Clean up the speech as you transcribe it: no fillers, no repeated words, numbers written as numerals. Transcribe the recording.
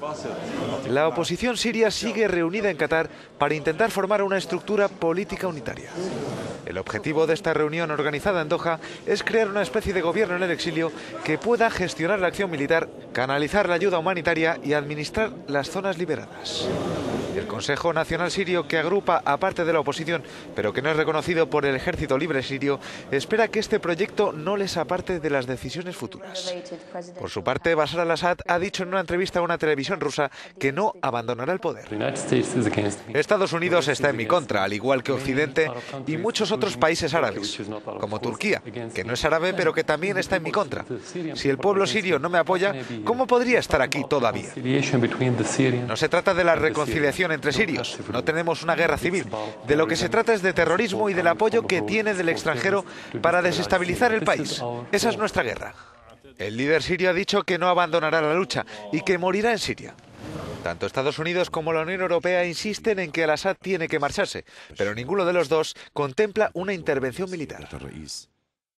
La oposición siria sigue reunida en Qatar para intentar formar una estructura política unitaria. El objetivo de esta reunión organizada en Doha es crear una especie de gobierno en el exilio que pueda gestionar la acción militar, canalizar la ayuda humanitaria y administrar las zonas liberadas. El Consejo Nacional Sirio, que agrupa a parte de la oposición, pero que no es reconocido por el Ejército Libre Sirio, espera que este proyecto no les aparte de las decisiones futuras. Por su parte, Bashar al-Assad ha dicho en una entrevista a una televisión rusa que no abandonará el poder. Estados Unidos está en mi contra, al igual que Occidente y muchos otros países árabes, como Turquía, que no es árabe pero que también está en mi contra. Si el pueblo sirio no me apoya, ¿cómo podría estar aquí todavía? No se trata de la reconciliación entre sirios, no tenemos una guerra civil. De lo que se trata es de terrorismo y del apoyo que tiene del extranjero para desestabilizar el país. Esa es nuestra guerra. El líder sirio ha dicho que no abandonará la lucha y que morirá en Siria. Tanto Estados Unidos como la Unión Europea insisten en que al-Assad tiene que marcharse, pero ninguno de los dos contempla una intervención militar.